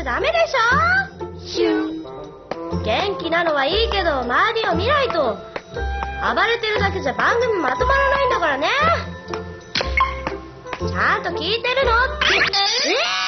ダメでしょ。シュン。元気なのはいいけど周りを見ないと。暴れてるだけじゃ番組まとまらないんだからね。ちゃんと聞いてるのって。